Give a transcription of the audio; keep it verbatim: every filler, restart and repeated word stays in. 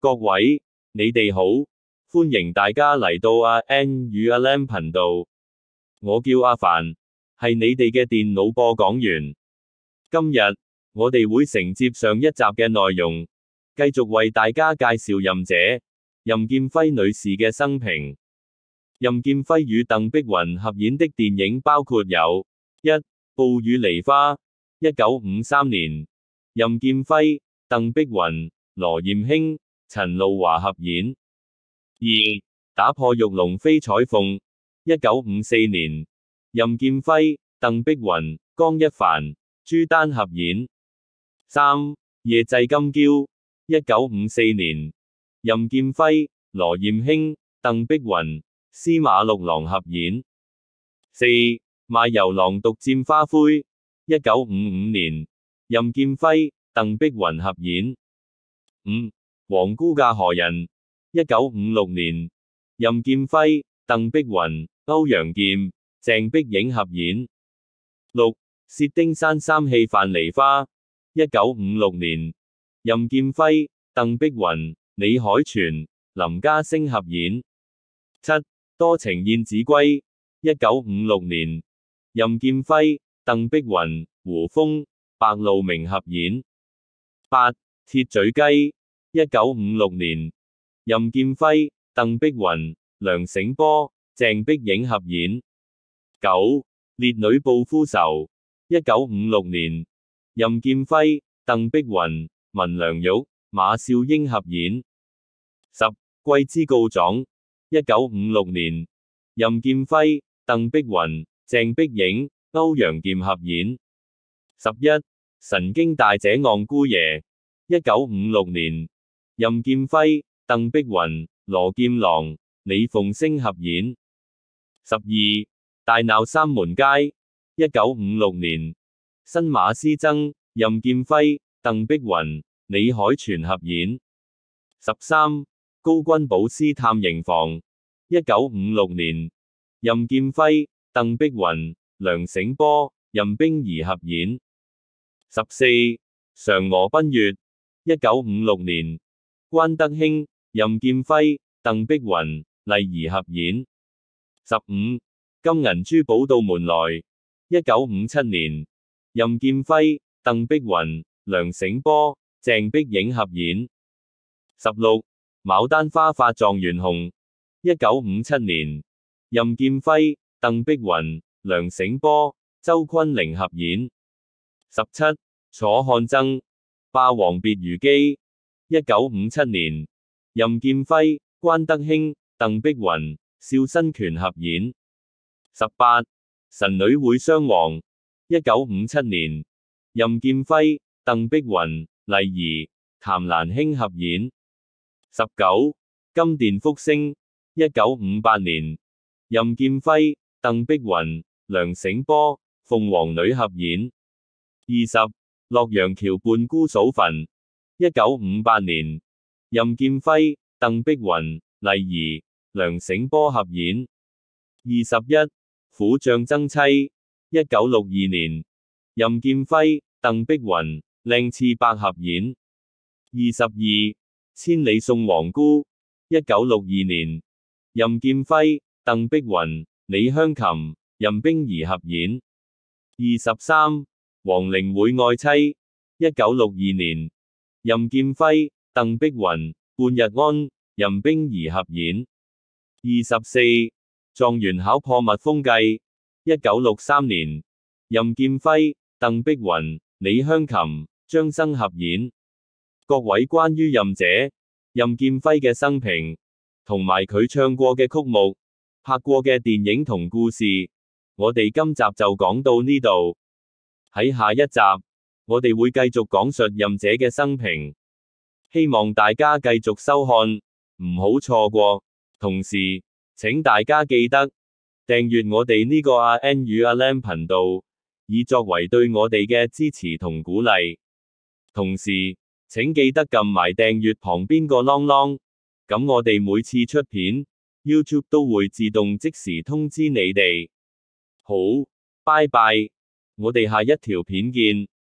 各位，你哋好，歡迎大家嚟到阿 N 與阿 Lam 頻道。我叫阿凡，係你哋嘅電腦播講員。今日，我哋會承接上一集嘅內容，繼續為大家介紹任姐，任劍輝女士嘅生平。任劍輝與鄧碧雲合演的電影包括有：一、暴雨梨花，一九五三年，任劍輝、鄧碧雲、羅艷卿、陳露華合演；二、打破玉龍飛彩鳳，一九五四年，任劍輝、鄧碧雲、江一凡、朱丹合演；三、夜祭金嬌，一九五四年，任劍輝、羅艷卿、鄧碧雲、司馬六郎合演；四、賣油郎獨佔花魁，一九五五年，任劍輝、鄧碧雲合演；五、黃姑嫁何人，一九五六年，任劍輝、鄧碧雲、歐陽劍、鄭碧影合演；六、薛丁山三戲樊梨花，一九五六年，任劍輝、鄧碧雲、李海泉、林家聲合演；七、多情燕子歸，一九五六年，任劍輝、鄧碧雲、胡楓、白露明合演；八、鐵嘴雞，一九五六年，任劍輝、鄧碧雲、梁醒波、鄭碧影合演；九、烈女報夫仇，一九五六年，任劍輝、鄧碧雲、文良玉、馬少英合演；十、桂枝告狀，一九五六年，任劍輝、鄧碧雲、鄭碧影、歐陽劍合演；十一、神經大姐昂姑爺，一九五六年，任劍輝、鄧碧雲、羅劍郎、李鳳聲合演；十二、大鬧三門街，一九五六年，新馬師曾、任劍輝、鄧碧雲、李海泉合演；十三、高君寶師探刑房，一九五六年，任劍輝、鄧碧雲、梁醒波、任冰兒合演；十四、嫦娥奔月，一九五六年，關德興、任劍輝、鄧碧雲、麗兒合演；十五、金銀珠寶到門來，一九五七年，任劍輝、鄧碧雲、梁醒波、鄭碧影合演；十六、牡丹花發狀元紅，一九五七年，任劍輝、鄧碧雲、梁醒波、周昆凌合演；十七、楚漢爭，霸王別姬姬，一九五七年，任劍輝、關德興、鄧碧雲、邵新權合演；十八、神女會雙簧，一九五七年，任劍輝、鄧碧雲、麗兒、譚蘭卿合演；十九、金殿福星，一九五八年，任劍輝、鄧碧雲、梁醒波、鳳凰女合演；二十、洛陽橋畔姑嫂墳，一九五八年，任劍輝、鄧碧雲、麗兒、梁醒波合演；二十一、虎將爭妻，一九六二年，任劍輝、鄧碧雲、靚次伯合演；二十二、千里送皇姑，一九六二年，任劍輝、鄧碧雲、李香琴、任冰兒合演；二十三、皇陵會愛妻，一九六二年，任劍輝、鄧碧雲、半日安、任冰兒合演；二十四、狀元考破蜜蜂計，一九六三年，任劍輝、鄧碧雲、李香琴、張生合演。各位關於任姐、任劍輝嘅生平，同埋佢唱過嘅曲目、拍過嘅電影同故事，我哋今集就講到呢度。喺下一集，我哋會繼續講述任姐嘅生平，希望大家繼續收看，唔好錯過。同時，請大家記得訂閱我哋呢個阿 N 與阿 Lam 頻道，以作為對我哋嘅支持同鼓勵。同時，請記得撳埋訂閱旁邊個啷啷，咁我哋每次出片，YouTube 都會自動即時通知你哋。好，拜拜，我哋下一條片見。